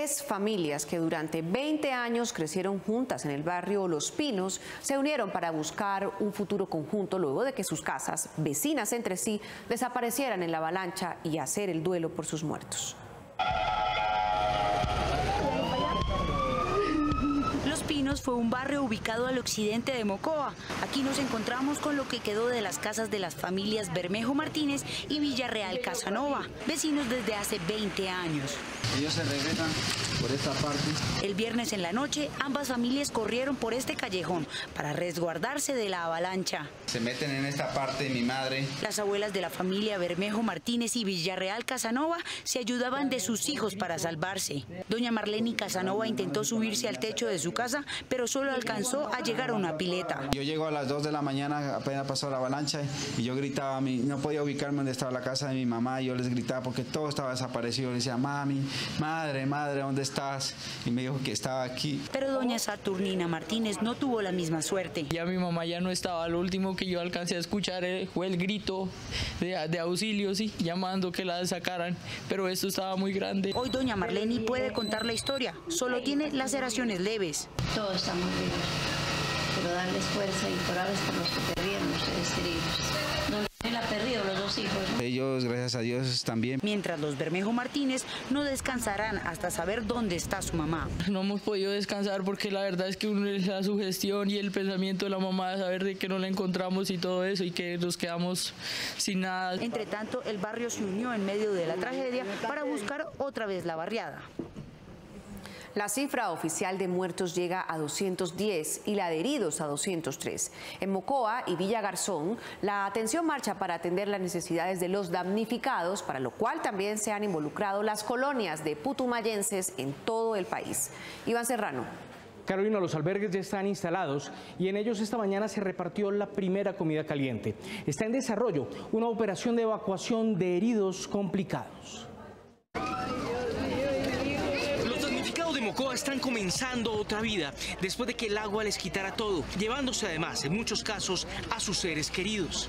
3 familias que durante 20 años crecieron juntas en el barrio Los Pinos se unieron para buscar un futuro conjunto luego de que sus casas, vecinas entre sí, desaparecieran en la avalancha y hacer el duelo por sus muertos. Los Pinos fue un barrio ubicado al occidente de Mocoa. Aquí nos encontramos con lo que quedó de las casas de las familias Bermejo Martínez y Villarreal Casanova, vecinos desde hace 20 años. Ellos se regresan por esta parte. El viernes en la noche, ambas familias corrieron por este callejón para resguardarse de la avalancha. Se meten en esta parte, mi madre. Las abuelas de la familia Bermejo Martínez y Villarreal Casanova se ayudaban de sus hijos para salvarse. Doña Marlene Casanova intentó subirse al techo de su casa, pero solo alcanzó a llegar a una pileta. Yo llego a las 2 de la mañana, apenas pasó la avalancha, y yo gritaba, no podía ubicarme donde estaba la casa de mi mamá, y yo les gritaba porque todo estaba desaparecido. Le decía, mami, madre, ¿dónde estás? Y me dijo que estaba aquí. Pero doña Saturnina Martínez no tuvo la misma suerte. Ya mi mamá ya no estaba, lo último que yo alcancé a escuchar fue el grito de auxilio, sí, llamando que la sacaran, pero esto estaba muy grande. Hoy doña Marlene puede contar la historia, solo tiene laceraciones leves. Todos estamos vivos, pero darles fuerza y corales por los que perdieron ustedes queridos. No él ha perdido los 2 hijos, ¿no? Ellos, gracias a Dios, también. Mientras los Bermejo Martínez no descansarán hasta saber dónde está su mamá. No hemos podido descansar porque la verdad es que uno es la sugestión y el pensamiento de la mamá de saber de que no la encontramos y todo eso y que nos quedamos sin nada. Entre tanto, el barrio se unió en medio de la tragedia para buscar otra vez la barriada. La cifra oficial de muertos llega a 210 y la de heridos a 203. En Mocoa y Villa Garzón, la atención marcha para atender las necesidades de los damnificados, para lo cual también se han involucrado las colonias de putumayenses en todo el país. Iván Serrano. Carolina, los albergues ya están instalados y en ellos esta mañana se repartió la primera comida caliente. Está en desarrollo una operación de evacuación de heridos complicados. De Mocoa están comenzando otra vida después de que el agua les quitara todo, llevándose además en muchos casos a sus seres queridos.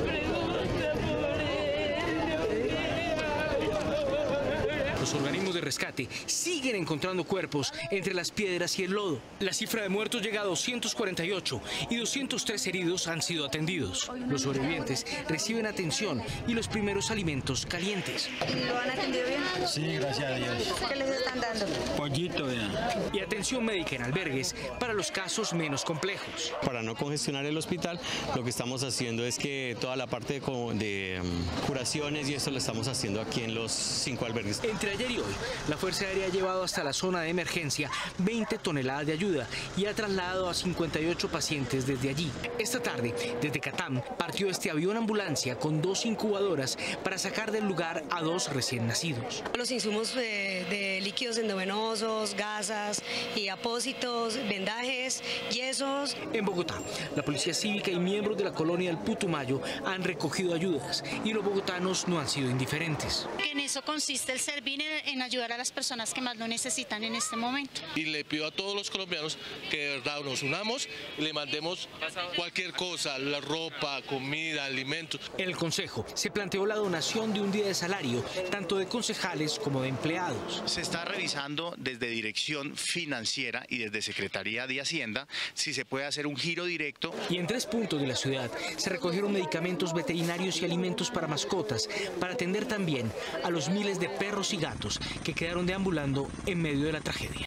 Los organismos de rescate siguen encontrando cuerpos entre las piedras y el lodo. La cifra de muertos llega a 248 y 203 heridos han sido atendidos. Los sobrevivientes reciben atención y los primeros alimentos calientes. ¿Lo han atendido bien? Sí, gracias a Dios. ¿Qué les están dando? Pollito, vean. Y atención médica en albergues para los casos menos complejos. Para no congestionar el hospital, lo que estamos haciendo es que toda la parte de curaciones y eso lo estamos haciendo aquí en los 5 albergues. Entre ayer y hoy, la Fuerza Aérea ha llevado hasta la zona de emergencia 20 toneladas de ayuda y ha trasladado a 58 pacientes desde allí. Esta tarde, desde Catam, partió este avión ambulancia con 2 incubadoras para sacar del lugar a 2 recién nacidos. Los insumos de líquidos endovenosos, gasas y apósitos, vendajes, yesos. En Bogotá, la Policía Cívica y miembros de la colonia del Putumayo han recogido ayudas y los bogotanos no han sido indiferentes. En eso consiste el servir, en ayudar a las personas que más lo necesitan en este momento. Y le pido a todos los colombianos que de verdad nos unamos y le mandemos cualquier cosa, la ropa, comida, alimentos. En el Consejo se planteó la donación de un día de salario, tanto de concejales como de empleados. Se está revisando desde Dirección Financiera y desde Secretaría de Hacienda si se puede hacer un giro directo. Y en 3 puntos de la ciudad se recogieron medicamentos veterinarios y alimentos para mascotas, para atender también a los miles de perros y gatos que quedaron deambulando en medio de la tragedia.